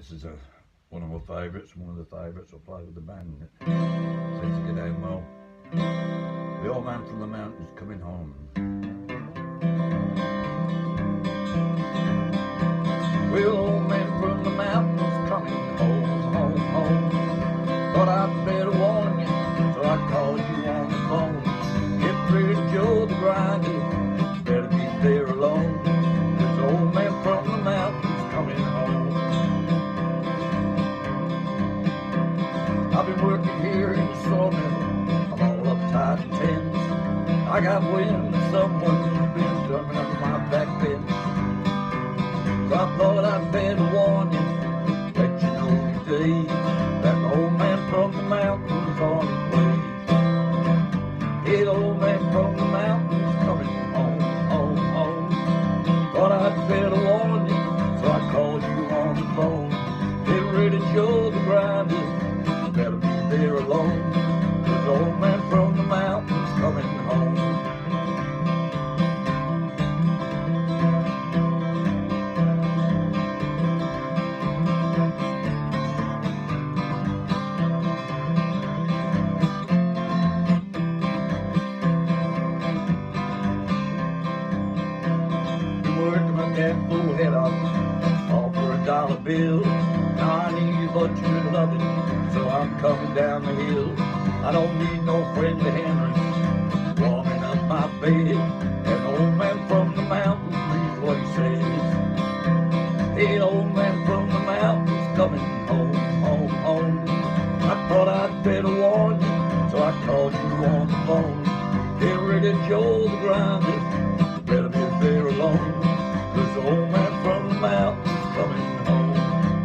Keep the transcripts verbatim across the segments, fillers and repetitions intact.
This is a, one of my favourites, one of the favourites I play with the band. It seems to get down well. The Old Man from the Mountains Coming Home. Well, old man from the mountains coming home, home, home. Thought I'd better warn you, so I called you on the phone. Get rid of Joe the grinder, better be there alone. This old man from the mountains coming home. I've been working here in the sawmill, I'm all uptight and tense. I got wind of someone's been drumming under my back fence. So I thought I'd better warn you, let you know today, that the old man from the mountains on his way. Hey, the old man from the mountains coming home, home, home. Thought I'd better warn you, so I called you on the phone. Get rid of Joe the grinder, better be there alone. This old man from the mountains coming home. Working my damn full head off, all for a dollar bill. Now I need a bunch of loving, so I'm coming down the hill. I don't need no friendly Henry warming up my bed. An old man from the mountains reads what he says. Hey, old man from the mountains coming home, home, home. I thought I'd better warn you, so I called you on the phone. Get rid of Joe the grinder, better be there alone. This old man from the mountains coming home.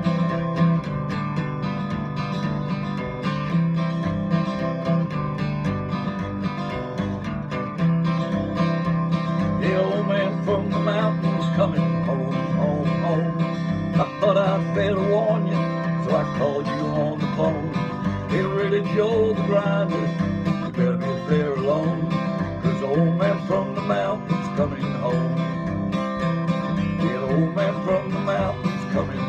The old man from the mountains coming home, home, home. I thought I'd better warn you, so I called you on the phone. Get rid of Joe the grinder, you better be there alone. This old man from the mountains coming home. The old man from the mountains coming